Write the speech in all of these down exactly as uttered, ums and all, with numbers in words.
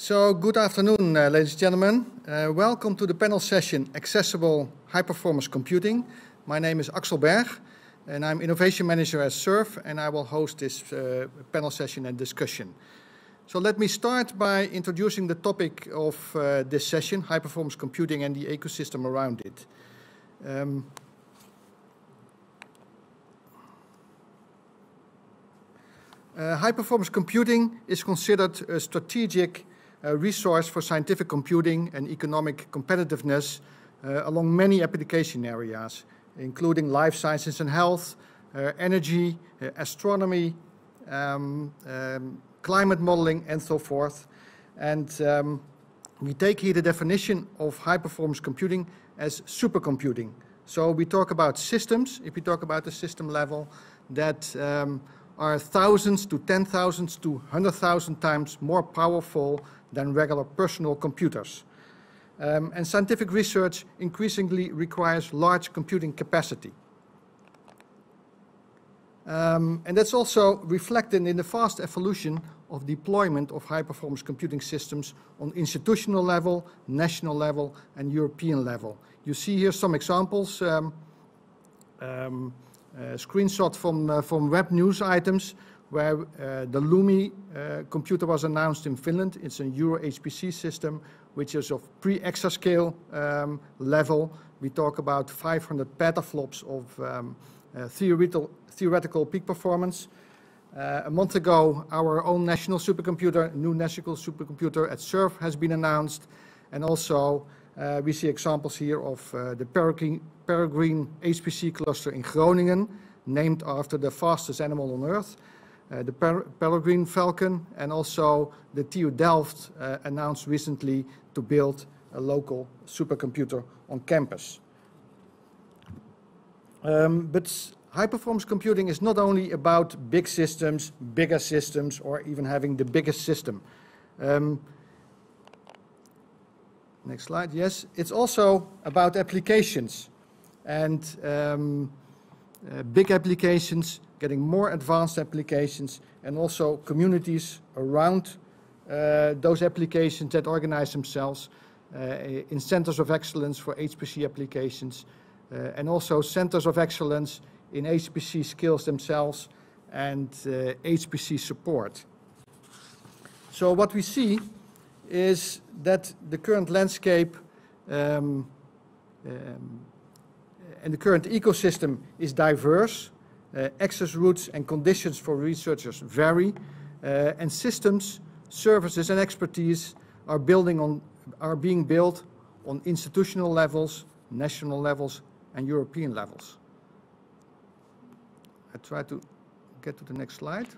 So, good afternoon, uh, ladies and gentlemen. Uh, welcome to the panel session, Accessible High-Performance Computing. My name is Axel Berg, and I'm Innovation Manager at SURF, and I will host this uh, panel session and discussion. So let me start by introducing the topic of uh, this session, high-performance computing and the ecosystem around it. Um, uh, high-performance computing is considered a strategic uh, resource for scientific computing and economic competitiveness uh, along many application areas, including life sciences and health, uh, energy, uh, astronomy, um, um, climate modeling, and so forth. And um, we take here the definition of high-performance computing as supercomputing. So we talk about systems, if we talk about the system level, that um, are thousands to ten thousands to one hundred thousand times more powerful than regular personal computers. Um, and scientific research increasingly requires large computing capacity. Um, and that's also reflected in the fast evolution of deployment of high-performance computing systems on institutional level, national level, and European level. You see here some examples, um, um, a screenshot from, uh, from web news items, where uh, the Lumi uh, computer was announced in Finland. It's a Euro H P C system, which is of pre-exascale um, level. We talk about five hundred petaflops of um, uh, theoretical, theoretical peak performance. Uh, a month ago, our own national supercomputer, new national supercomputer at SURF has been announced. And also, uh, we see examples here of uh, the Peregrine, Peregrine H P C cluster in Groningen, named after the fastest animal on Earth. Uh, the per Peregrine Falcon, and also the T U Delft uh, announced recently to build a local supercomputer on campus. Um, but high-performance computing is not only about big systems, bigger systems, or even having the biggest system. Um, next slide, yes. It's also about applications, and um, uh, big applications, getting more advanced applications, and also communities around uh, those applications that organize themselves uh, in centers of excellence for H P C applications, uh, and also centers of excellence in H P C skills themselves and uh, H P C support. So what we see is that the current landscape um, um, and the current ecosystem is diverse. Uh, access routes and conditions for researchers vary, uh, and systems, services, and expertise are building on are being built on institutional levels, national levels, and European levels. I try to get to the next slide.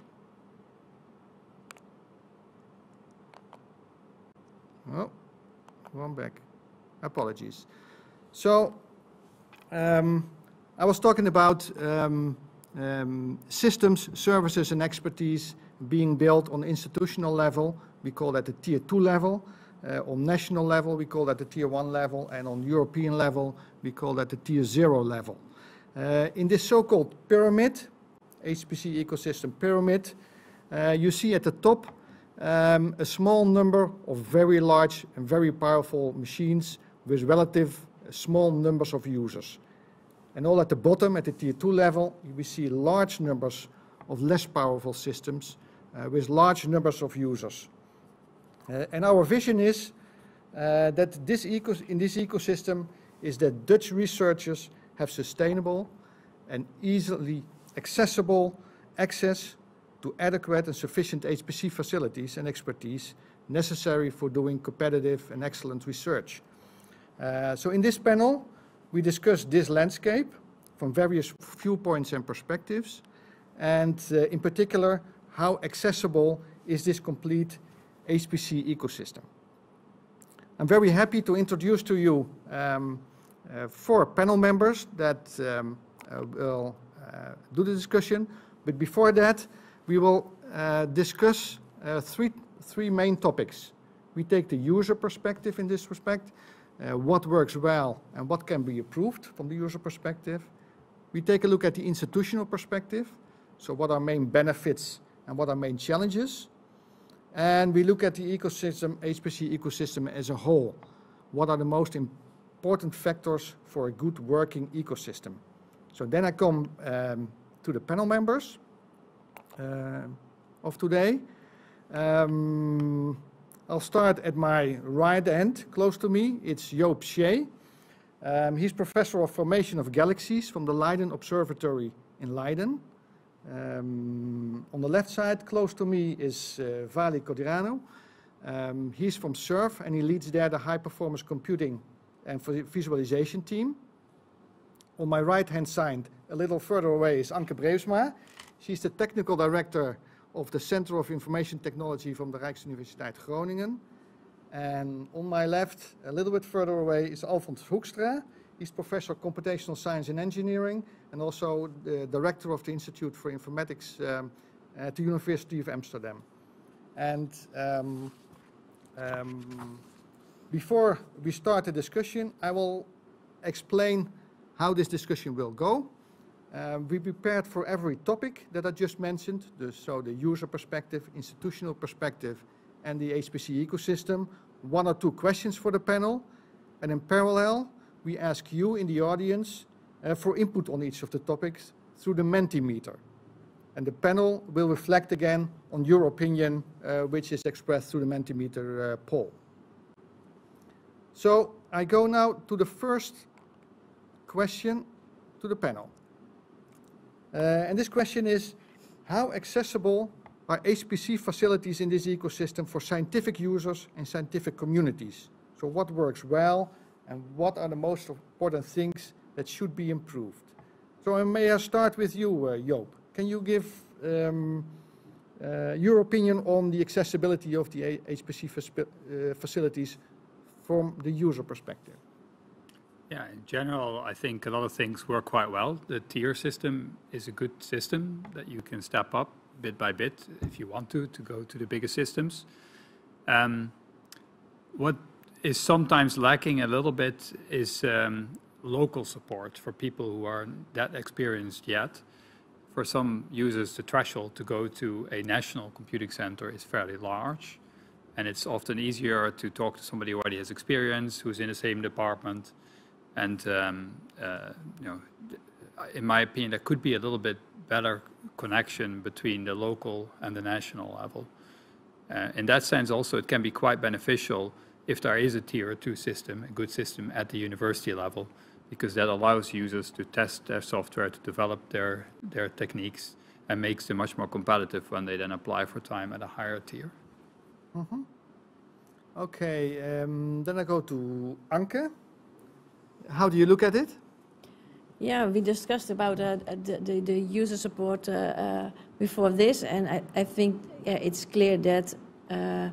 Oh, one back. Apologies. So, um, I was talking about um, Um, systems, services, and expertise being built on institutional level. We call that the tier two level. Uh, on national level, we call that the tier one level. And on European level, we call that the tier zero level. Uh, in this so-called pyramid, H P C ecosystem pyramid, uh, you see at the top um, a small number of very large and very powerful machines with relative small numbers of users. And all at the bottom, at the tier two level, we see large numbers of less powerful systems uh, with large numbers of users. Uh, and our vision is uh, that this eco in this ecosystem is that Dutch researchers have sustainable and easily accessible access to adequate and sufficient H P C facilities and expertise necessary for doing competitive and excellent research. Uh, so in this panel, we discuss this landscape from various viewpoints and perspectives, and uh, in particular, how accessible is this complete H P C ecosystem. I'm very happy to introduce to you um, uh, four panel members that um, uh, will uh, do the discussion, but before that, we will uh, discuss uh, three, three main topics. We take the user perspective in this respect. Uh, what works well and what can be improved from the user perspective. We take a look at the institutional perspective, so what are main benefits and what are main challenges. And we look at the ecosystem, H P C ecosystem as a whole. What are the most important factors for a good working ecosystem? So then I come um, to the panel members uh, of today. Um, I'll start at my right end, close to me. It's Joop Schee. Um, he's Professor of Formation of Galaxies from the Leiden Observatory in Leiden. Um, on the left side, close to me, is uh, Vali Codirano. Um, he's from S U R F, and he leads there the high-performance computing and visualization team. On my right-hand side, a little further away, is Anke Breusma. She's the technical director of the Center of Information Technology from the Rijksuniversiteit Groningen. And on my left, a little bit further away, is Alfons Hoekstra. He's Professor of Computational Science and Engineering and also the Director of the Institute for Informatics um, at the University of Amsterdam. And um, um, before we start the discussion, I will explain how this discussion will go. Uh, we prepared for every topic that I just mentioned, the, so the user perspective, institutional perspective, and the H P C ecosystem, one or two questions for the panel. And in parallel, we ask you in the audience uh, for input on each of the topics through the Mentimeter. And the panel will reflect again on your opinion, uh, which is expressed through the Mentimeter uh, poll. So I go now to the first question to the panel. Uh, and this question is, how accessible are H P C facilities in this ecosystem for scientific users and scientific communities? So what works well, and what are the most important things that should be improved? So may I start with you, uh, Joop? Can you give um, uh, your opinion on the accessibility of the H P C uh, facilities from the user perspective? Yeah, in general, I think a lot of things work quite well. The tier system is a good system that you can step up bit by bit if you want to, to go to the bigger systems. Um, what is sometimes lacking a little bit is um, local support for people who aren't that experienced yet. For some users, the threshold to go to a national computing center is fairly large, and it's often easier to talk to somebody who already has experience, who's in the same department. And um, uh, you know, in my opinion, there could be a little bit better connection between the local and the national level. Uh, in that sense, also, it can be quite beneficial if there is a tier two system, a good system at the university level, because that allows users to test their software, to develop their, their techniques, and makes them much more competitive when they then apply for time at a higher tier. Mm-hmm. Okay, um, then I go to Anke. How do you look at it? Yeah, we discussed about uh, the, the, the user support uh, uh, before this, and I, I think yeah, it's clear that uh, uh,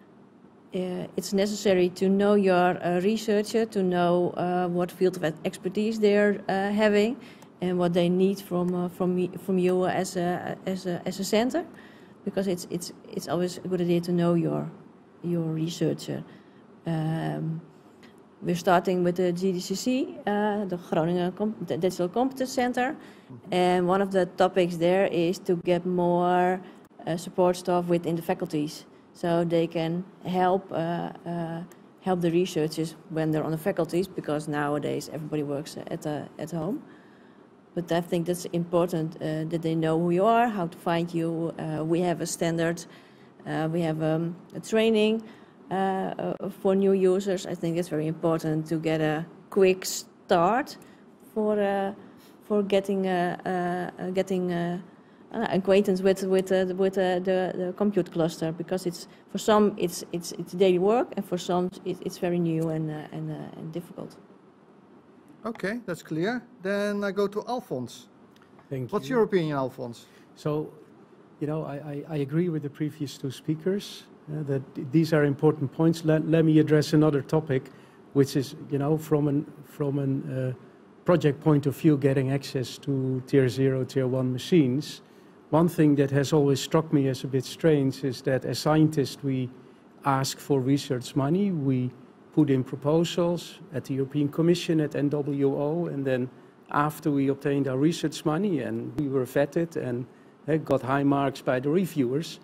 it's necessary to know your uh, researcher, to know uh, what field of expertise they're uh, having, and what they need from uh, from me, from you as a as a as a center, because it's it's it's always a good idea to know your your researcher. Um, We're starting with the G D C C, uh, the Groningen Com Digital Competence Center, mm-hmm. and one of the topics there is to get more uh, support staff within the faculties, so they can help uh, uh, help the researchers when they're on the faculties, because nowadays everybody works at uh, at home. But I think that's important uh, that they know who you are, how to find you. Uh, we have a standard, uh, we have um, a training. Uh, uh, for new users, I think it's very important to get a quick start for uh, for getting uh, uh, getting uh, uh, acquaintance with with uh, with uh, the, the compute cluster, because it's for some it's it's it's daily work, and for some it, it's very new and uh, and uh, and difficult. Okay, that's clear. Then I go to Alfons. Thank What's you. your opinion, Alfons? So, you know, I, I, I agree with the previous two speakers. Uh, that these are important points. Let, let me address another topic, which is, you know, from an from an uh, project point of view, getting access to tier zero, tier one machines. One thing that has always struck me as a bit strange is that as scientists we ask for research money, we put in proposals at the European Commission, at N W O, and then after we obtained our research money and we were vetted and uh, got high marks by the reviewers,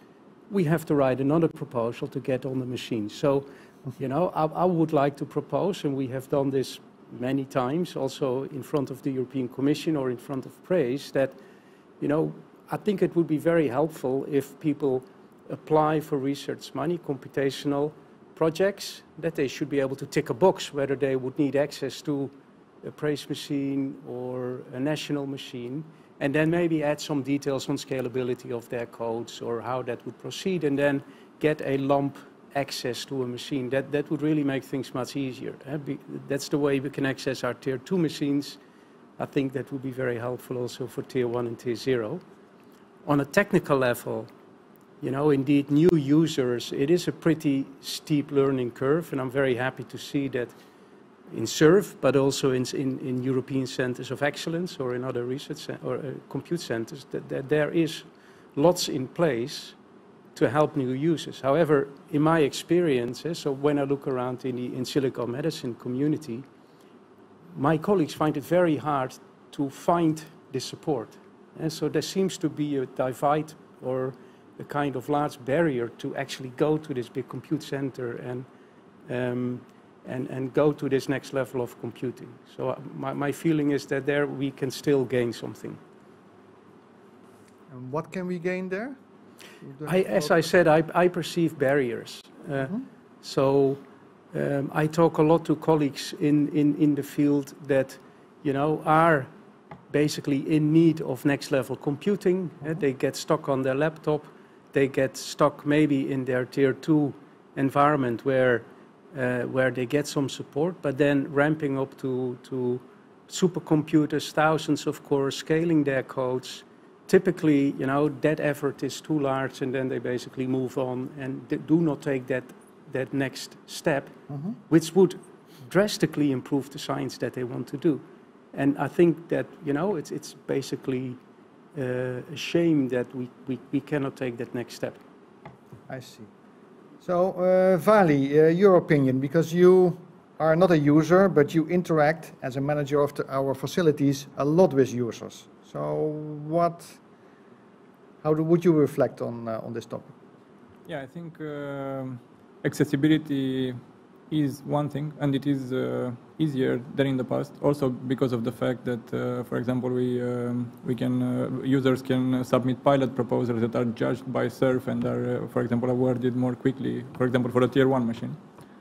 we have to write another proposal to get on the machine. So, you know, I, I would like to propose, and we have done this many times, also in front of the European Commission or in front of PRAISE, that, you know, I think it would be very helpful if people apply for research money, computational projects, that they should be able to tick a box whether they would need access to a PRAISE machine or a national machine, and then maybe add some details on scalability of their codes or how that would proceed, and then get a lump access to a machine. That, that would really make things much easier. Eh? Be, that's the way we can access our tier two machines. I think that would be very helpful also for tier one and tier zero. On a technical level, you know, indeed, new users, it is a pretty steep learning curve, and I'm very happy to see that in SURF, but also in, in, in European Centers of Excellence or in other research or uh, compute centers, that, that there is lots in place to help new users. However, in my experience, eh, so when I look around in the in silico medicine community, my colleagues find it very hard to find this support. And so there seems to be a divide or a kind of large barrier to actually go to this big compute center and, um, and, and go to this next level of computing. So my, my feeling is that there we can still gain something. And what can we gain there? I, as I said, I, I perceive barriers. Uh, mm-hmm. So um, I talk a lot to colleagues in, in, in the field that, you know, are basically in need of next level computing. Mm-hmm. uh, they get stuck on their laptop. They get stuck maybe in their tier two environment where, uh, where they get some support, but then ramping up to, to supercomputers, thousands of cores, scaling their codes. Typically, you know, that effort is too large, and then they basically move on and do not take that, that next step, mm-hmm. which would drastically improve the science that they want to do. And I think that, you know, it's, it's basically uh, a shame that we, we, we cannot take that next step. I see. So, uh, Vali, uh, your opinion, because you are not a user, but you interact as a manager of the, our facilities a lot with users. So, what, how do, would you reflect on, uh, on this topic? Yeah, I think uh, accessibility is one thing, and it is uh, easier than in the past. Also because of the fact that, uh, for example, we um, we can uh, users can submit pilot proposals that are judged by SURF and are, uh, for example, awarded more quickly. For example, for a tier one machine.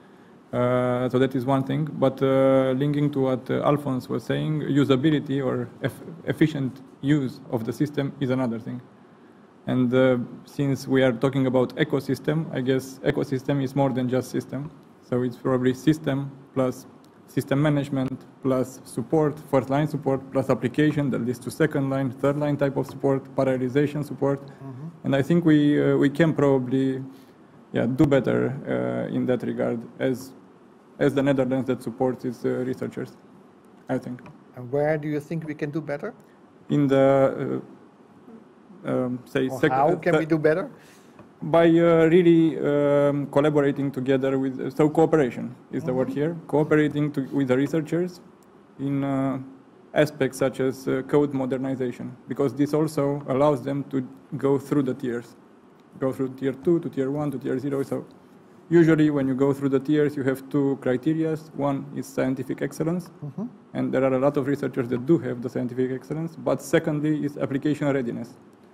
Uh, so that is one thing. But uh, linking to what uh, Alphonse was saying, usability or eff efficient use of the system is another thing. And uh, since we are talking about ecosystem, I guess ecosystem is more than just system. So it's probably system plus system management plus support, first line support plus application that leads to second line, third line type of support, parallelization support. Mm-hmm. And I think we uh, we can probably yeah, do better uh, in that regard as as the Netherlands that supports its uh, researchers, I think. And where do you think we can do better? In the uh, um, say or how can we do better? By uh, really um, collaborating together with, uh, so cooperation is the mm-hmm. word here, cooperating to, with the researchers in uh, aspects such as uh, code modernization, because this also allows them to go through the tiers, go through tier two to tier one to tier zero. So usually when you go through the tiers, you have two criteria. One is scientific excellence, mm-hmm. and there are a lot of researchers that do have the scientific excellence, but secondly is application readiness.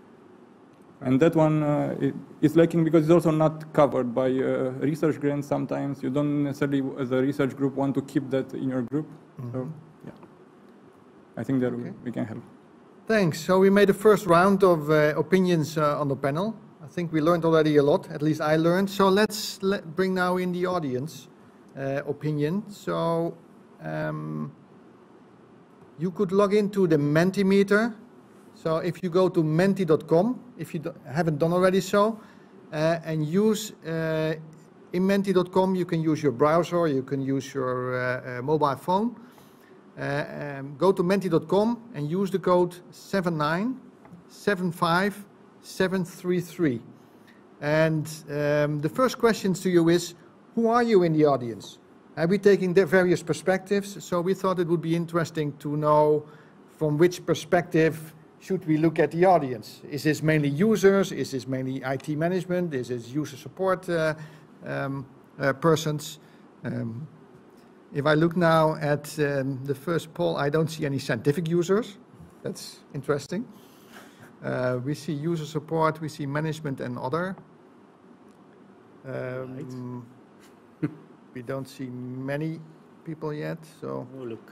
And that one uh, is lacking because it's also not covered by uh, research grants sometimes. You don't necessarily, as a research group, want to keep that in your group. Mm-hmm. So, yeah, I think that okay. we, we can help. Thanks. So we made the first round of uh, opinions uh, on the panel. I think we learned already a lot, at least I learned. So let's let bring now in the audience uh, opinion. So um, you could log into the Mentimeter. So if you go to menti dot com, if you haven't done already so, uh, and use uh, in menti dot com, you can use your browser, you can use your uh, uh, mobile phone. Uh, um, go to menti dot com and use the code seven nine seven five seven three three. And um, the first questions to you is, who are you in the audience? Are we taking the various perspectives? So we thought it would be interesting to know from which perspective should we look at the audience? Is this mainly users? Is this mainly I T management? Is this user support uh, um, uh, persons? Um, if I look now at um, the first poll, I don't see any scientific users. That's interesting. Uh, we see user support, we see management and other. Um, we don't see many people yet, so. Oh, look.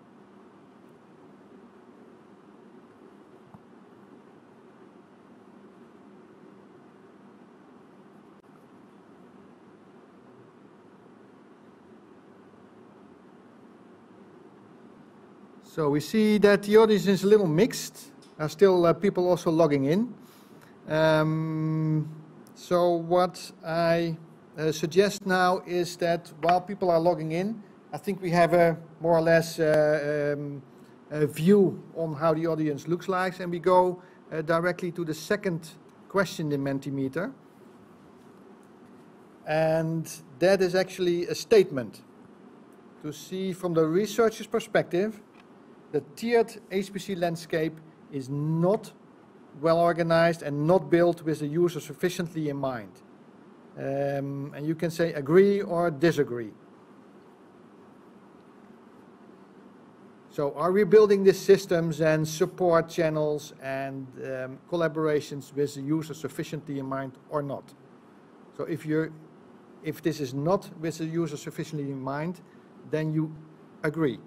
So we see that the audience is a little mixed. There are still uh, people also logging in. Um, so what I uh, suggest now is that while people are logging in, I think we have a more or less uh, um, a view on how the audience looks like, and we go uh, directly to the second question in Mentimeter. And that is actually a statement to see from the researcher's perspective. The tiered H P C landscape is not well organized and not built with the user sufficiently in mind. Um, and you can say agree or disagree. So are we building these systems and support channels and um, collaborations with the user sufficiently in mind or not? So if, you're, if this is not with the user sufficiently in mind, then you agree.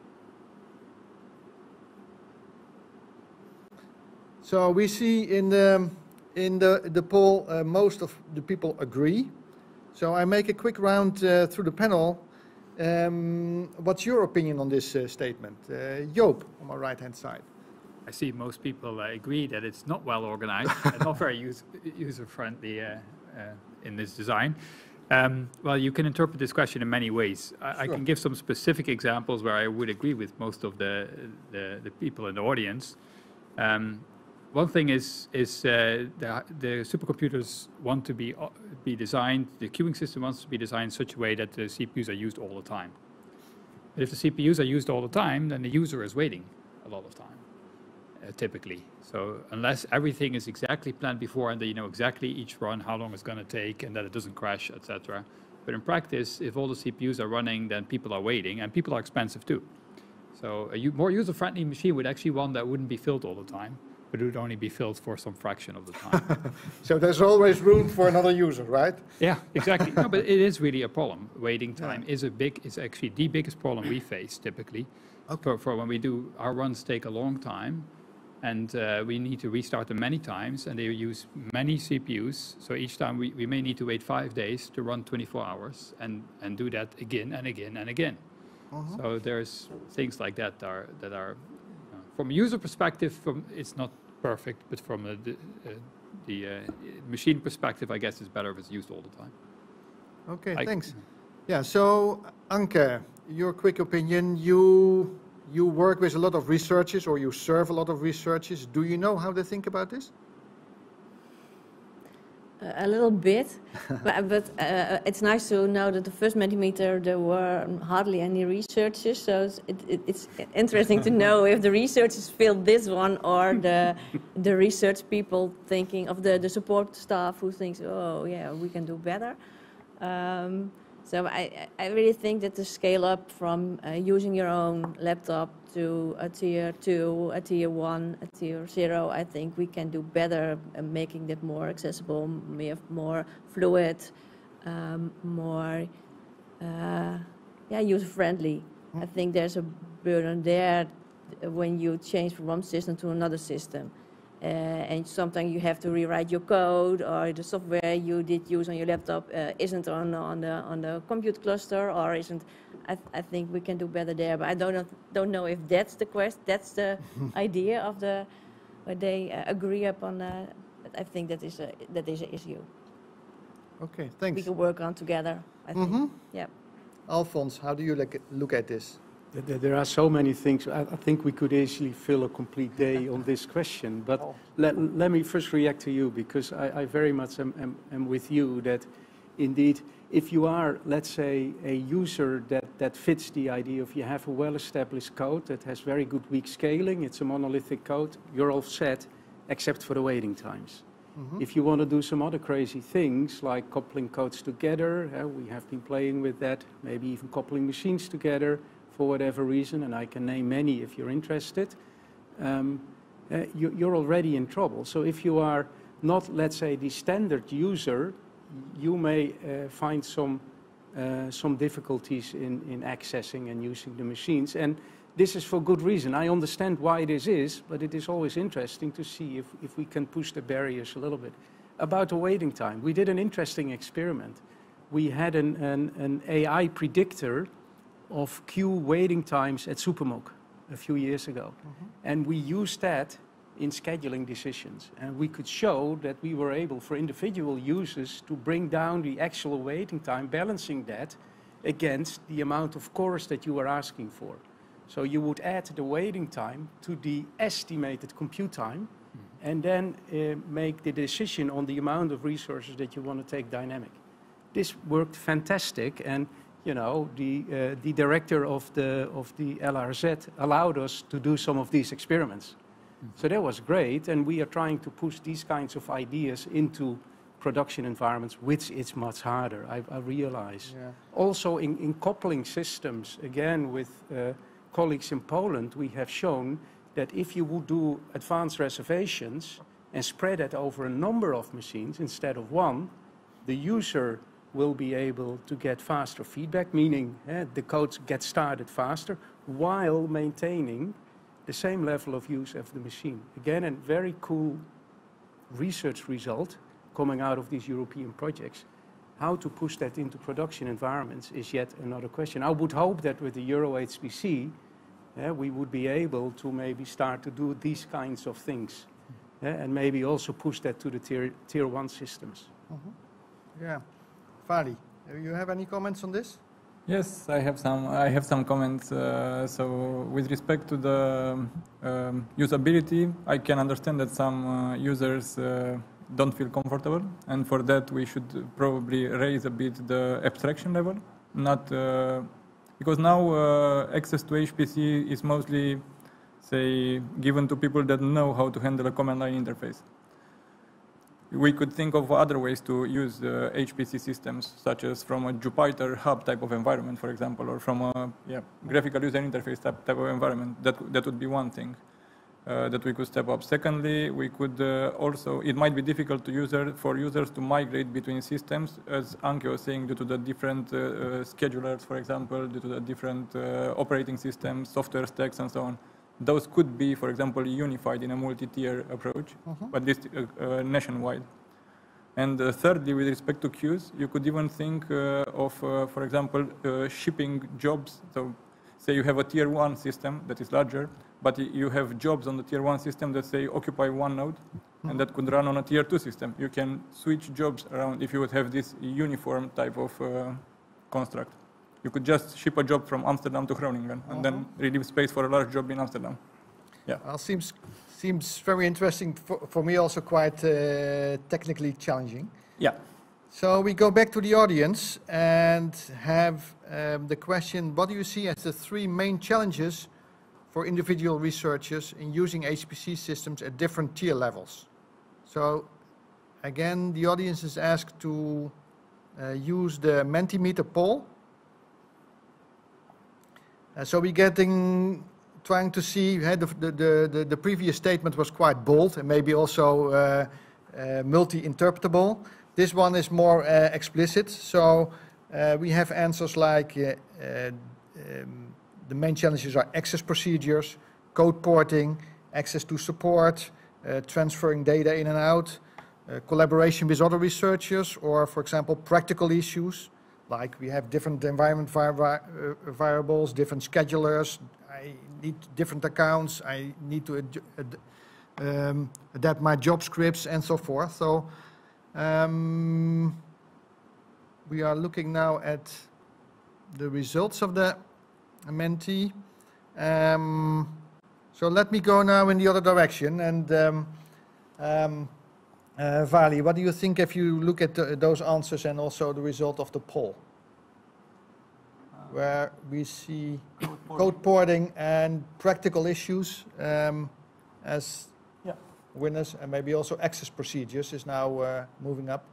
So we see in the, in the, the poll, uh, most of the people agree. So I make a quick round uh, through the panel. Um, what's your opinion on this uh, statement? Uh, Joop, on my right-hand side. I see most people uh, agree that it's not well organized and not very use, user-friendly uh, uh, in this design. Um, well, you can interpret this question in many ways. I, sure. I can give some specific examples where I would agree with most of the, the, the people in the audience. Um, One thing is, is uh, the, the supercomputers want to be, uh, be designed, the queuing system wants to be designed in such a way that the C P Us are used all the time. But if the C P Us are used all the time, then the user is waiting a lot of time, uh, typically. So unless everything is exactly planned before and that you know exactly each run, how long it's going to take, and that it doesn't crash, et cetera. But in practice, if all the C P Us are running, then people are waiting, and people are expensive too. So a more user-friendly machine would actually one that wouldn't be filled all the time, but it would only be filled for some fraction of the time. So there's always room for another user, right? Yeah, exactly. No, but it is really a problem. Waiting time yeah. is a big, is actually the biggest problem we face typically. Okay. For, for when we do, our runs take a long time, and uh, we need to restart them many times, and they use many C P Us. So each time we, we may need to wait five days to run twenty-four hours, and, and do that again and again and again. Uh-huh. So there's things like that are, that are, uh, from a user perspective, from, it's not perfect, but from a, the, uh, the uh, machine perspective, I guess it's better if it's used all the time. Okay, I, thanks. Yeah, so Anke, your quick opinion, you, you work with a lot of researchers, or you serve a lot of researchers. Do you know how they think about this? Uh, a little bit, but, but uh, it's nice to know that the first Mentimeter there were hardly any researchers, so it, it, it's interesting to know if the researchers filled this one or the the research people thinking of the, the support staff who thinks, oh yeah, we can do better. Um, so I, I really think that the scale up from uh, using your own laptop to a tier two, a tier one, a tier zero, I think we can do better uh, making that more accessible, more fluid, um, more uh, yeah, user-friendly. Mm. I think there's a burden there when you change from one system to another system. Uh, and sometimes you have to rewrite your code, or the software you did use on your laptop uh, isn't on, on, the, on the compute cluster, or isn't. I, th I think we can do better there, but I don't know, don't know if that's the quest, that's the idea of the, where they uh, agree upon. Uh, I think that is a that is an issue. Okay, thanks. We can work on together. I think. Mm-hmm. Yeah. Alfons, how do you look at, look at this? There are so many things. I, I think we could easily fill a complete day on this question. But oh. let, let me first react to you, because I, I very much am, am, am with you that indeed, if you are, let's say, a user that, that fits the idea of you have a well-established code that has very good weak scaling, it's a monolithic code, you're all set, except for the waiting times. Mm-hmm. If you want to do some other crazy things, like coupling codes together, uh, we have been playing with that, maybe even coupling machines together for whatever reason, and I can name many if you're interested, um, uh, you, you're already in trouble. So if you are not, let's say, the standard user, you may uh, find some, uh, some difficulties in, in accessing and using the machines. And this is for good reason. I understand why this is, but it is always interesting to see if, if we can push the barriers a little bit. About the waiting time, we did an interesting experiment. We had an, an, an A I predictor of queue waiting times at Supermok a few years ago. Mm-hmm. And we used that in scheduling decisions. And we could show that we were able for individual users to bring down the actual waiting time, balancing that against the amount of cores that you were asking for. So you would add the waiting time to the estimated compute time, mm-hmm. and then uh, make the decision on the amount of resources that you want to take dynamic. This worked fantastic, and you know, the, uh, the director of the, of the L R Z allowed us to do some of these experiments. So that was great, and we are trying to push these kinds of ideas into production environments, which is much harder, I, I realize. Yeah. Also in, in coupling systems, again with uh, colleagues in Poland, we have shown that if you would do advanced reservations and spread it over a number of machines instead of one, the user will be able to get faster feedback, meaning uh, the codes get started faster, while maintaining the same level of use of the machine. Again, a very cool research result coming out of these European projects. How to push that into production environments is yet another question. I would hope that with the Euro H P C, uh, we would be able to maybe start to do these kinds of things, uh, and maybe also push that to the tier, tier one systems. Mm-hmm. Yeah. Fadi, do you have any comments on this? Yes, I have some. I have some comments. Uh, so, with respect to the um, usability, I can understand that some uh, users uh, don't feel comfortable, and for that we should probably raise a bit the abstraction level. Not uh, because now uh, access to H P C is mostly, say, given to people that know how to handle a command line interface. We could think of other ways to use uh, H P C systems, such as from a Jupyter Hub type of environment, for example, or from a yeah, graphical user interface type, type of environment. That, that would be one thing uh, that we could step up. Secondly, we could uh, also, it might be difficult to user, for users to migrate between systems, as Anke was saying, due to the different uh, uh, schedulers, for example, due to the different uh, operating systems, software stacks, and so on. Those could be, for example, unified in a multi-tier approach, mm-hmm. but this uh, uh, nationwide. And uh, thirdly, with respect to queues, you could even think uh, of, uh, for example, uh, shipping jobs. So say you have a tier one system that is larger, but you have jobs on the tier one system that say occupy one node, mm-hmm. and that could run on a tier two system. You can switch jobs around if you would have this uniform type of uh, construct. You could just ship a job from Amsterdam to Groningen, and uh-huh. then relieve space for a large job in Amsterdam. Yeah. Well, seems seems very interesting for, for me. Also quite uh, technically challenging. Yeah. So we go back to the audience and have um, the question: what do you see as the three main challenges for individual researchers in using H P C systems at different tier levels? So again, the audience is asked to uh, use the Mentimeter poll. Uh, so we're getting, trying to see, uh, the, the, the, the previous statement was quite bold and maybe also uh, uh, multi-interpretable. This one is more uh, explicit. So uh, we have answers like uh, uh, um, the main challenges are access procedures, code porting, access to support, uh, transferring data in and out, uh, collaboration with other researchers, or for example, practical issues. Like we have different environment vari uh, variables, different schedulers, I need different accounts, I need to ad ad um, adapt my job scripts and so forth. So um, we are looking now at the results of the Menti. Um, so let me go now in the other direction and um, um, Uh, Vali, what do you think if you look at the, those answers and also the result of the poll? Where we see code porting and practical issues um, as Yeah. winners, and maybe also access procedures is now uh, moving up.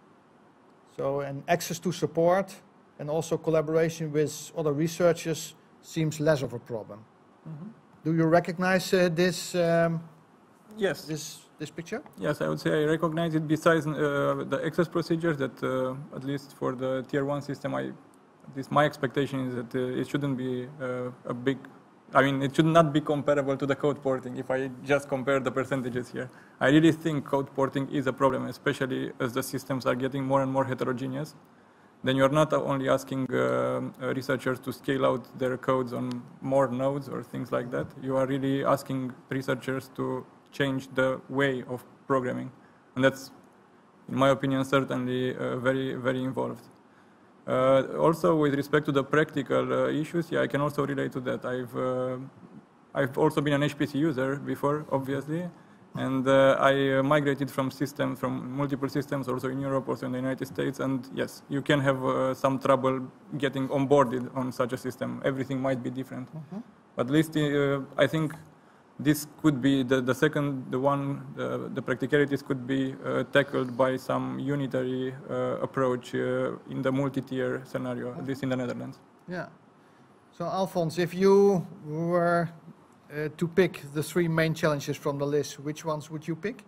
So, and access to support and also collaboration with other researchers seems less of a problem. Mm-hmm. Do you recognize uh, this, um, Yes. this, this picture? Yes, I would say I recognize it. Besides uh, the access procedures, that uh, at least for the tier one system, I, at least my expectation is that uh, it shouldn't be uh, a big. I mean, it should not be comparable to the code porting. If I just compare the percentages here, I really think code porting is a problem, especially as the systems are getting more and more heterogeneous. Then you are not only asking uh, researchers to scale out their codes on more nodes or things like that. You are really asking researchers to change the way of programming. And that's, in my opinion, certainly uh, very, very involved. Uh, also, with respect to the practical uh, issues, yeah, I can also relate to that. I've, uh, I've also been an H P C user before, obviously. And uh, I uh, migrated from systems, from multiple systems, also in Europe, also in the United States. And yes, you can have uh, some trouble getting onboarded on such a system. Everything might be different. Mm-hmm. But at least uh, I think this could be the, the second, the one, the, the practicalities could be uh, tackled by some unitary uh, approach uh, in the multi-tier scenario, at least in the Netherlands. Yeah. So Alfons, if you were Uh, to pick the three main challenges from the list, which ones would you pick?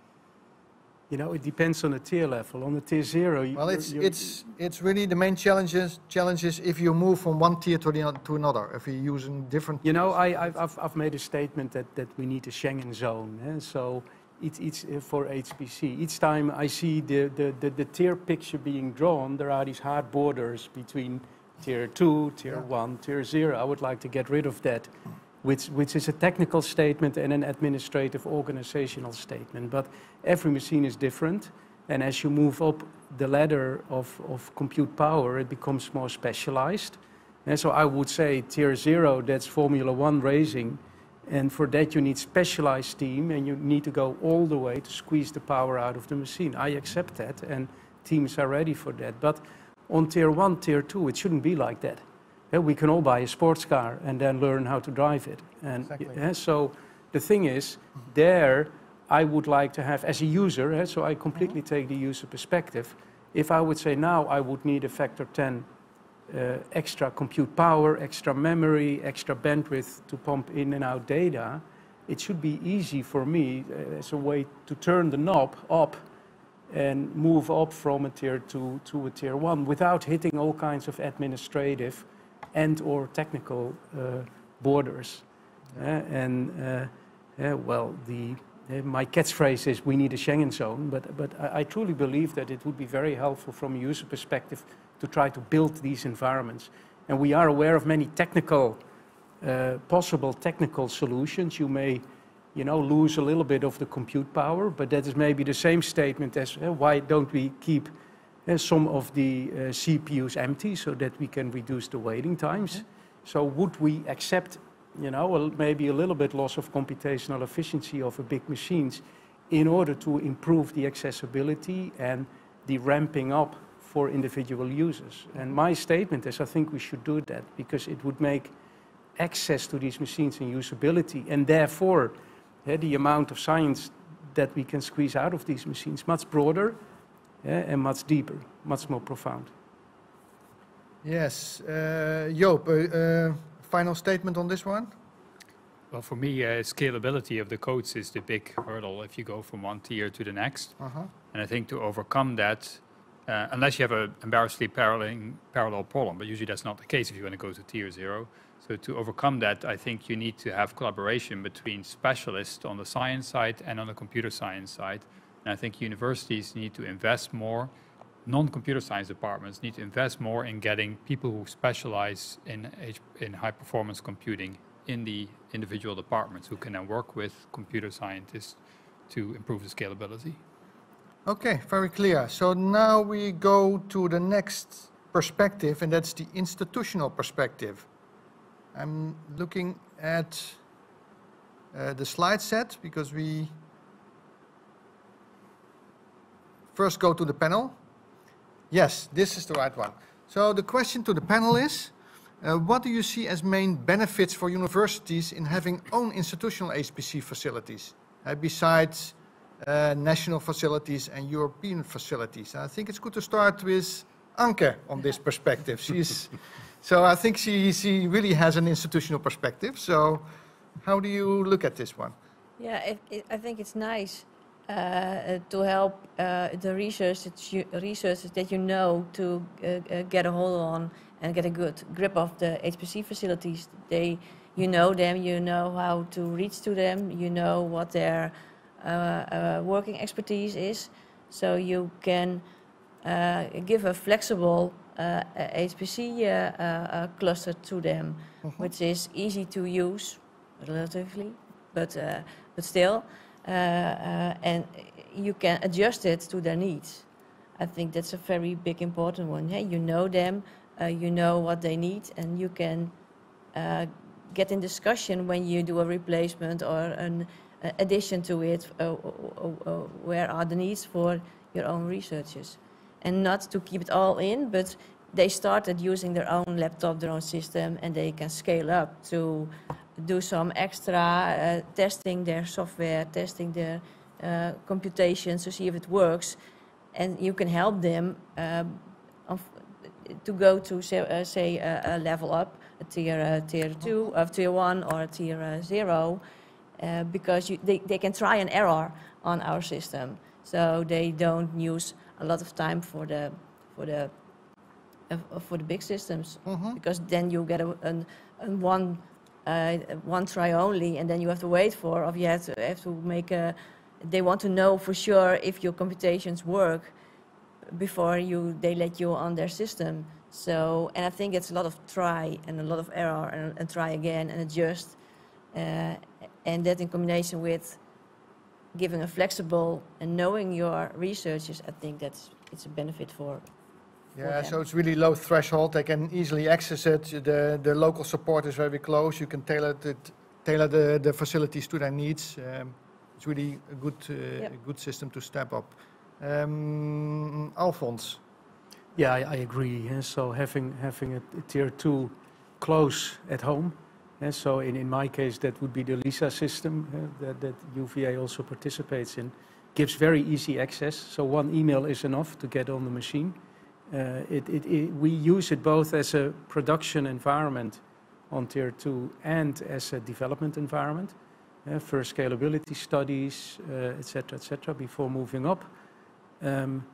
You know, it depends on the tier level. On the tier zero, you, well, it's you're, it's it's really the main challenges challenges if you move from one tier to the to another. If you're using different. You know, I, I've, I've I've made a statement that that we need a Schengen zone. Eh? So it's it's uh, for H P C. Each time I see the, the the the tier picture being drawn, there are these hard borders between tier two, tier yeah. one, tier zero. I would like to get rid of that. Which, which is a technical statement and an administrative organizational statement. But every machine is different. And as you move up the ladder of, of compute power, it becomes more specialized. And so I would say tier zero, that's Formula One racing. And for that you need specialized team and you need to go all the way to squeeze the power out of the machine. I accept that and teams are ready for that. But on tier one, tier two, it shouldn't be like that. Yeah, we can all buy a sports car and then learn how to drive it. And exactly. yeah, so the thing is, there I would like to have, as a user, yeah, so I completely mm-hmm. take the user perspective. If I would say now I would need a factor ten uh, extra compute power, extra memory, extra bandwidth to pump in and out data, it should be easy for me uh, as a way to turn the knob up and move up from a tier two to a tier one without hitting all kinds of administrative and or technical uh, borders. Yeah. Uh, and uh, uh, well, the, uh, my catchphrase is we need a Schengen zone, but, but I, I truly believe that it would be very helpful from a user perspective to try to build these environments. And we are aware of many technical, uh, possible technical solutions. You may, you know, lose a little bit of the compute power, but that is maybe the same statement as uh, why don't we keep Uh, some of the uh, C P Us empty so that we can reduce the waiting times. Mm-hmm. So would we accept, you know, a, maybe a little bit loss of computational efficiency of a big machines in order to improve the accessibility and the ramping up for individual users? And my statement is I think we should do that because it would make access to these machines and usability and therefore uh, the amount of science that we can squeeze out of these machines much broader. Yeah, and much deeper, much more profound. Yes. Uh, Joop, uh, uh, final statement on this one? Well, for me, uh, scalability of the codes is the big hurdle if you go from one tier to the next. Uh-huh. And I think to overcome that, uh, unless you have an embarrassingly parallel, parallel problem, but usually that's not the case if you want to go to tier zero. So to overcome that, I think you need to have collaboration between specialists on the science side and on the computer science side. And I think universities need to invest more, non-computer science departments need to invest more in getting people who specialize in, in high-performance computing in the individual departments who can then work with computer scientists to improve the scalability. Okay, very clear. So now we go to the next perspective, and that's the institutional perspective. I'm looking at uh, the slide set because we first go to the panel. Yes, this is the right one. So the question to the panel is, uh, what do you see as main benefits for universities in having own institutional H P C facilities, uh, besides uh, national facilities and European facilities? I think it's good to start with Anke on this perspective. She's, so I think she, she really has an institutional perspective. So how do you look at this one? Yeah, it, it, I think it's nice uh, to help uh, the research that you, researchers that you know to uh, uh, get a hold on and get a good grip of the H P C facilities. They, you know them, you know how to reach to them, you know what their uh, uh, working expertise is, so you can uh, give a flexible uh, H P C uh, uh, cluster to them, mm-hmm. which is easy to use, relatively, but uh, but still, uh, uh, and you can adjust it to their needs. I think that's a very big important one. Hey, you know them, uh, you know what they need, and you can uh, get in discussion when you do a replacement or an uh, addition to it. Uh, uh, uh, where are the needs for your own researchers, and not to keep it all in, but they started using their own laptop, their own system, and they can scale up to do some extra uh, testing their software, testing their uh, computations to see if it works, and you can help them um, of, to go to say, uh, say uh, a level up, a tier uh, tier two, of uh, tier one, or a tier uh, zero, uh, because you, they they can try and error on our system, so they don't use a lot of time for the for the uh, for the big systems, mm-hmm. because then you get a, a, a one. Uh, one try only, and then you have to wait for, or you have to, have to make a, they want to know for sure if your computations work before you, they let you on their system. So, and I think it's a lot of try and a lot of error and, and try again and adjust, uh, and that in combination with giving a flexible and knowing your researchers, I think that's, it's a benefit for Yeah, so it's really low threshold. They can easily access it. The the local support is very close. You can tailor it, tailor the, the facilities to their needs. Um, it's really a good uh, yep. a good system to step up. Um, Alfons. Yeah, I, I agree. Yeah. So having having a, a tier two close at home. Yeah. So in, in my case, that would be the LISA system uh, that, that U V A also participates in. Gives very easy access. So one email is enough to get on the machine. Uh, it, it, it, we use it both as a production environment on tier two and as a development environment uh, for scalability studies, uh, et cetera, et cetera, before moving up. Um,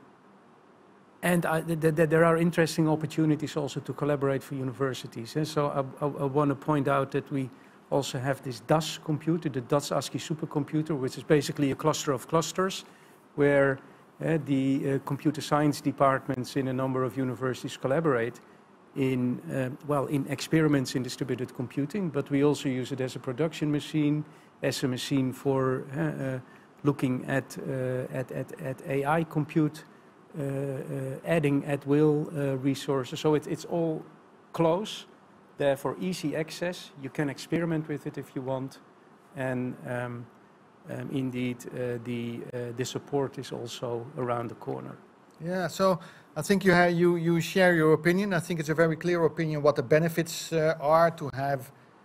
and I, th th there are interesting opportunities also to collaborate for universities. Eh? So I, I, I want to point out that we also have this D A S computer, the D A S ASCII supercomputer, which is basically a cluster of clusters where Uh, the uh, computer science departments in a number of universities collaborate in, uh, well, in experiments in distributed computing, but we also use it as a production machine, as a machine for uh, uh, looking at, uh, at, at, at A I compute, uh, uh, adding at will uh, resources. So it, it's all close, therefore easy access. You can experiment with it if you want. And um, Um, indeed, uh, the uh, the support is also around the corner. Yeah, so I think you have, you you share your opinion. I think it's a very clear opinion what the benefits uh, are to have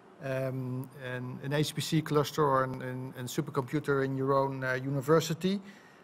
um, an, an H P C cluster or an, an, an supercomputer in your own uh, university.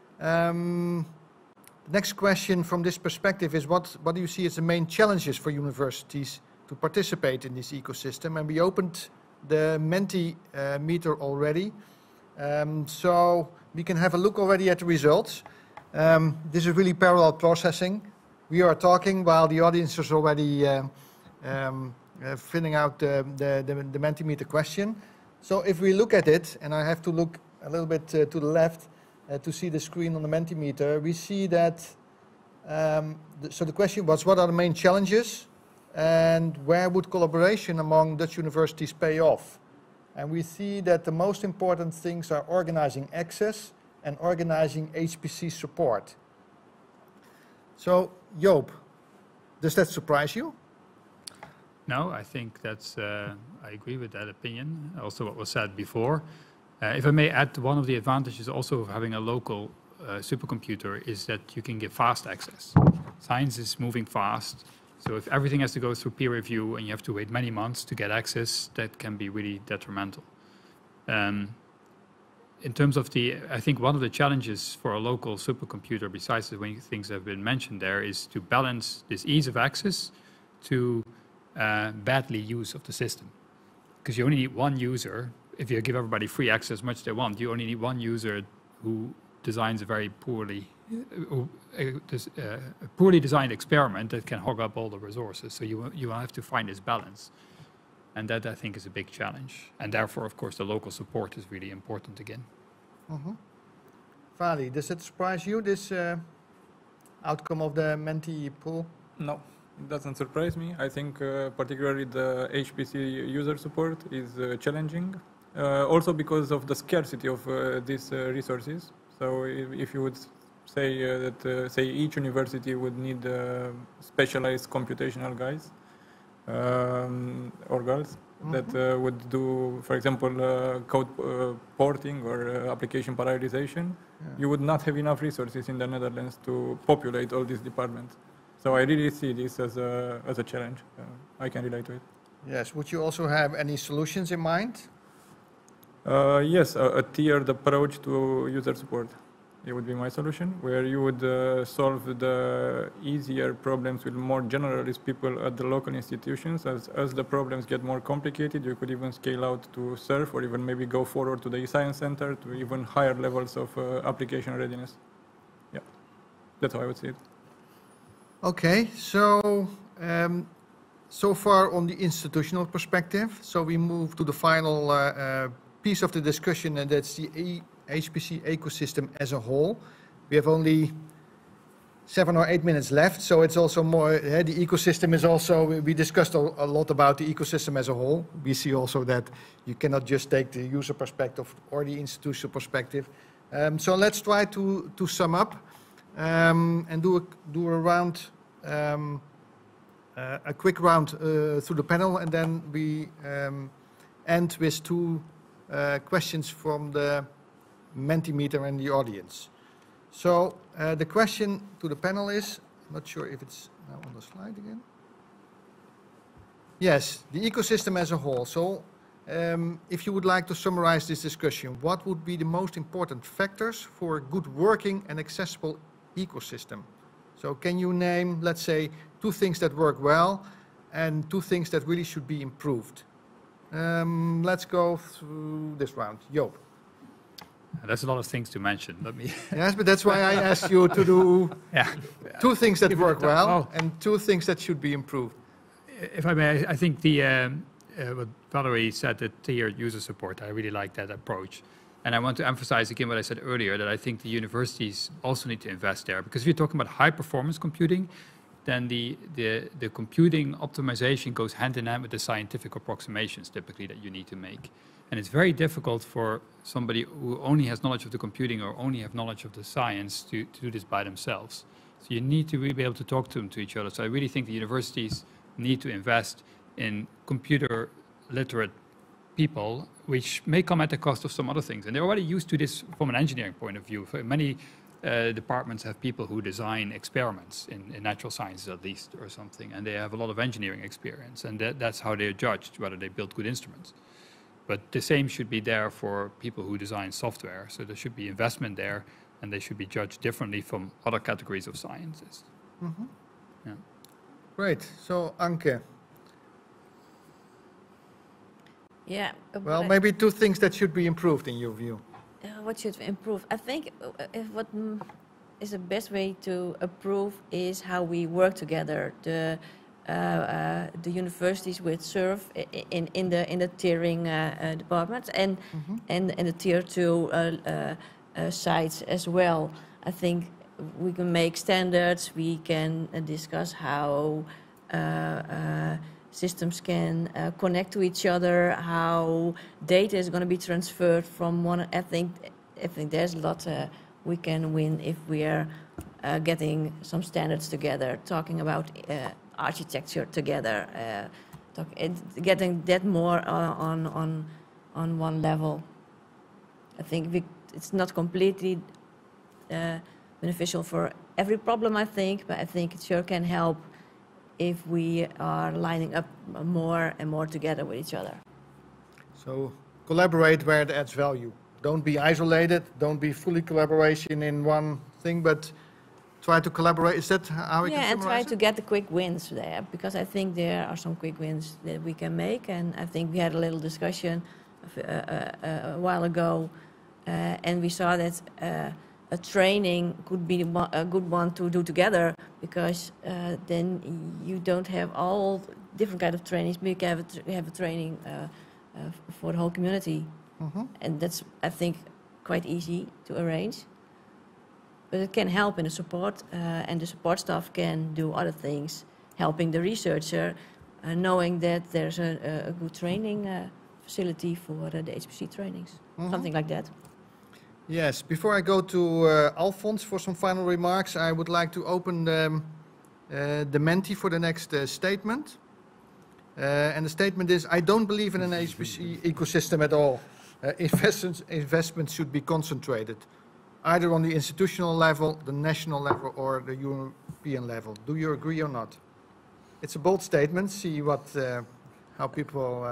Um, the next question from this perspective is what what do you see as the main challenges for universities to participate in this ecosystem? And we opened the Mentimeter uh, already. Um, so we can have a look already at the results. Um, this is really parallel processing. We are talking while the audience is already uh, um, uh, filling out the, the, the, the Mentimeter question. So if we look at it, and I have to look a little bit uh, to the left uh, to see the screen on the Mentimeter, we see that, um, th so the question was, what are the main challenges and where would collaboration among Dutch universities pay off? And we see that the most important things are organizing access and organizing H P C support. So, Joop, does that surprise you? No, I think that's, uh, I agree with that opinion. Also what was said before. Uh, if I may add, one of the advantages also of having a local uh, supercomputer is that you can get fast access. Science is moving fast, so if everything has to go through peer review and you have to wait many months to get access, that can be really detrimental. Um, in terms of the, I think one of the challenges for a local supercomputer, besides the things that have been mentioned there, is to balance this ease of access to uh, badly use of the system. Because you only need one user. If you give everybody free access as much as they want, you only need one user who designs a very poorly, uh, uh, a poorly designed experiment that can hog up all the resources. So you, you have to find this balance. And that, I think, is a big challenge. And therefore, of course, the local support is really important again. Mm-hmm. Vali, does it surprise you, this uh, outcome of the Menti pool? No, it doesn't surprise me. I think uh, particularly the H P C user support is uh, challenging. Uh, also because of the scarcity of uh, these uh, resources. So if, if you would say uh, that, uh, say, each university would need uh, specialized computational guys, Um, or girls mm-hmm. that uh, would do, for example, uh, code uh, porting or uh, application parallelization, yeah. You would not have enough resources in the Netherlands to populate all these departments. So I really see this as a, as a challenge. Uh, I can relate to it. Yes. Would you also have any solutions in mind? Uh, yes, a, a tiered approach to user support. It would be my solution, where you would uh, solve the easier problems with more generalist people at the local institutions. As, as the problems get more complicated, you could even scale out to SURF or even maybe go forward to the eScience Center to even higher levels of uh, application readiness. Yeah, that's how I would see it. Okay, so um, so far on the institutional perspective. So we move to the final uh, uh, piece of the discussion, and that's the e H P C ecosystem as a whole. We have only seven or eight minutes left, so it's also more, uh, the ecosystem is also, we discussed a, a lot about the ecosystem as a whole. We see also that you cannot just take the user perspective or the institutional perspective. Um, so let's try to, to sum up um, and do a, do a round, um, uh, a quick round uh, through the panel, and then we um, end with two uh, questions from the Mentimeter and the audience. So uh, the question to the panel is, I'm not sure if it's now on the slide again. Yes, the ecosystem as a whole. So um, if you would like to summarize this discussion, what would be the most important factors for a good working and accessible ecosystem? So can you name, let's say, two things that work well and two things that really should be improved? Um, let's go through this round. Joop. There's a lot of things to mention. Let me. Yes, but that's why I asked you to do yeah. two things that work well oh. and two things that should be improved. If I may, I think the um, uh, what Valerie said, the tiered user support, I really like that approach. And I want to emphasize again what I said earlier, that I think the universities also need to invest there. Because if you're talking about high performance computing, then the, the, the computing optimization goes hand in hand with the scientific approximations typically that you need to make. And it's very difficult for somebody who only has knowledge of the computing or only have knowledge of the science to, to do this by themselves. So you need to really be able to talk to them to each other. So I really think the universities need to invest in computer literate people, which may come at the cost of some other things. And they're already used to this from an engineering point of view. For many uh, departments have people who design experiments in, in natural sciences at least or something, and they have a lot of engineering experience. And that, that's how they're judged, whether they build good instruments. But the same should be there for people who design software. So there should be investment there, and they should be judged differently from other categories of sciences. Mm-hmm. Yeah. Great. So, Anke. Yeah. Well, maybe two things that should be improved in your view. Uh, what should improve? I think uh, if what mm, is the best way to improve is how we work together. The Uh, uh, the universities with SURF in, in the in the tiering uh, uh, departments and mm-hmm. and and the tier two uh, uh, uh, sites as well. I think we can make standards. We can uh, discuss how uh, uh, systems can uh, connect to each other. How data is going to be transferred from one. I think I think there's a lot uh, we can win if we are uh, getting some standards together, talking about. Uh, architecture together, uh, talk, it, getting that more uh, on on on one level. I think we, it's not completely uh, beneficial for every problem, I think, but I think it sure can help if we are lining up more and more together with each other. So collaborate where it adds value. Don't be isolated, don't be fully collaboration in one thing, but try to collaborate. Is that how we Yeah, can and try summarize to it? get the quick wins there, because I think there are some quick wins that we can make, and I think we had a little discussion of, uh, uh, a while ago, uh, and we saw that uh, a training could be one- a good one to do together, because uh, then you don't have all different kind of trainings, but you can have a, tr- have a training uh, uh, for the whole community, Mhm. and that's, I think, quite easy to arrange. But it can help in the support, uh, and the support staff can do other things, helping the researcher, uh, knowing that there's a, a a good training uh, facility for uh, the H P C trainings, Mhm. something like that. Yes, before I go to uh, Alfons for some final remarks, I would like to open um, uh, the Menti for the next uh, statement. Uh, and the statement is, I don't believe in an H P C ecosystem at all. Uh, investments, investments should be concentrated, either on the institutional level, the national level, or the European level. Do you agree or not? It's a bold statement. See what, uh, how people uh,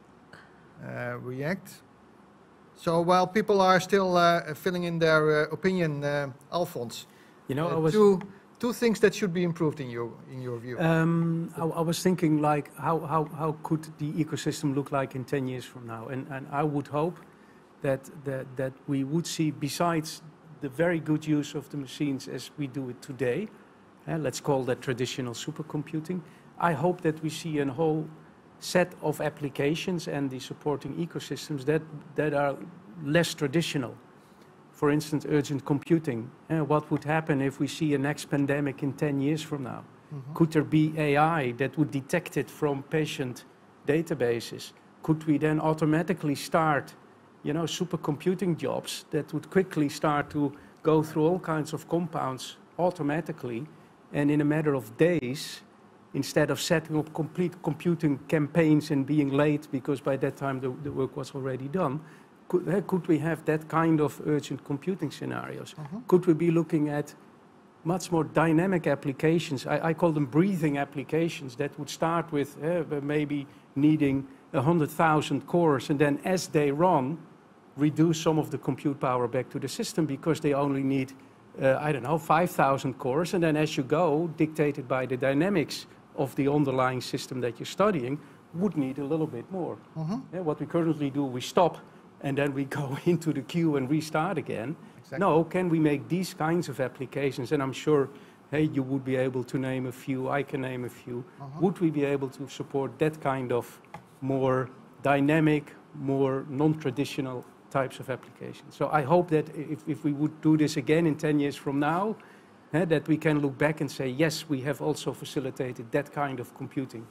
uh, react. So while people are still uh, filling in their uh, opinion, uh, Alfons, You know, I uh, was two, two things that should be improved in your, in your view. um, I, I was thinking like how, how, how could the ecosystem look like in ten years from now? And, and I would hope that, that, that we would see, besides the very good use of the machines as we do it today, uh, let's call that traditional supercomputing, I hope that we see a whole set of applications and the supporting ecosystems that, that are less traditional. For instance, urgent computing. Uh, what would happen if we see a next pandemic in ten years from now? Mhm. Could there be A I that would detect it from patient databases? Could we then automatically start, you know, supercomputing jobs that would quickly start to go through all kinds of compounds automatically, and in a matter of days, instead of setting up complete computing campaigns and being late because by that time the, the work was already done, could, uh, could we have that kind of urgent computing scenarios? Mhm. Could we be looking at much more dynamic applications? I, I call them breathing applications that would start with uh, maybe needing one hundred thousand cores, and then as they run, reduce some of the compute power back to the system because they only need, uh, I don't know, five thousand cores, and then as you go, dictated by the dynamics of the underlying system that you're studying, would need a little bit more. Mhm. Yeah, what we currently do, we stop and then we go into the queue and restart again. Exactly. No, can we make these kinds of applications? And I'm sure, hey, you would be able to name a few, I can name a few. Uh-huh. Would we be able to support that kind of more dynamic, more non-traditional types of applications? So I hope that if, if we would do this again in ten years from now, eh, that we can look back and say, yes, we have also facilitated that kind of computing.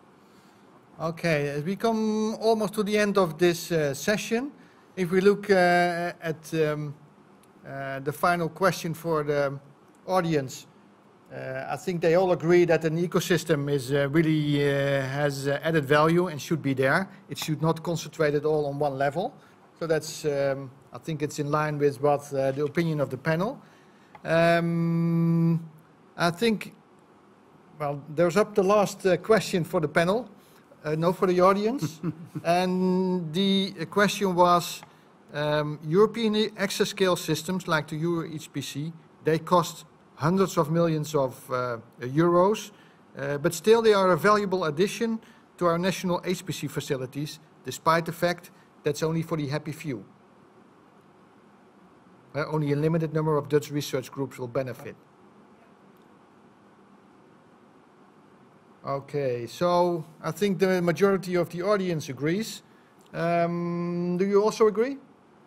Okay, as we come almost to the end of this uh, session, if we look uh, at um, uh, the final question for the audience, uh, I think they all agree that an ecosystem is uh, really uh, has uh, added value and should be there. It should not concentrate it all on one level. So that's, um, I think it's in line with what uh, the opinion of the panel. Um, I think, well, there's up the last uh, question for the panel. Uh, no, for the audience. And the uh, question was, um, European exascale systems like the Euro H P C, they cost hundreds of millions of uh, euros, uh, but still they are a valuable addition to our national H P C facilities, despite the fact that's only for the happy few. Uh, only a limited number of Dutch research groups will benefit. Okay, so I think the majority of the audience agrees. Um, do you also agree?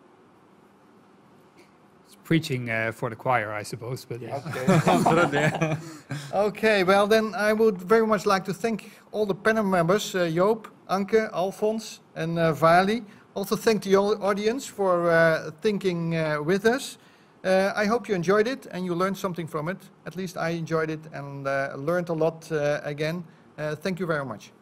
It's preaching uh, for the choir, I suppose, but yeah. Okay. Okay, well then I would very much like to thank all the panel members, uh, Joop, Anke, Alfons and uh, Vali. Also thank the au- audience for uh, thinking uh, with us. Uh, I hope you enjoyed it and you learned something from it. At least I enjoyed it and uh, learned a lot uh, again. Uh, thank you very much.